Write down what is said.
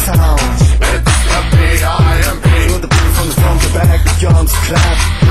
sound. It's the B.I.M.P. You're the beat from the front to back, the guns clap.